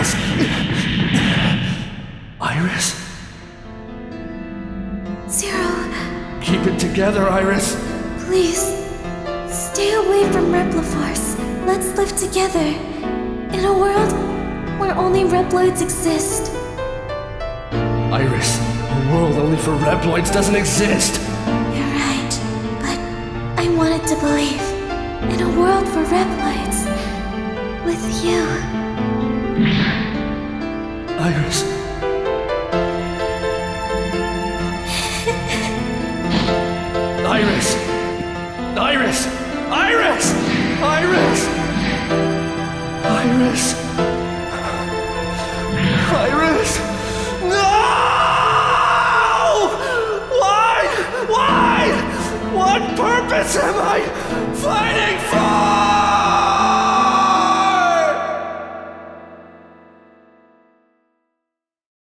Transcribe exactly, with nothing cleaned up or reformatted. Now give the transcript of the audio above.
Iris! Iris? Zero. Keep it together, Iris! Please, stay away from Repliforce. Let's live together. In a world where only Reploids exist. Iris, a world only for Reploids doesn't exist! You're right, but I wanted to believe in a world for Reploids. With you. Iris. Iris! Iris! Iris! Iris! Iris! Iris! No! Why? Why? What purpose am I?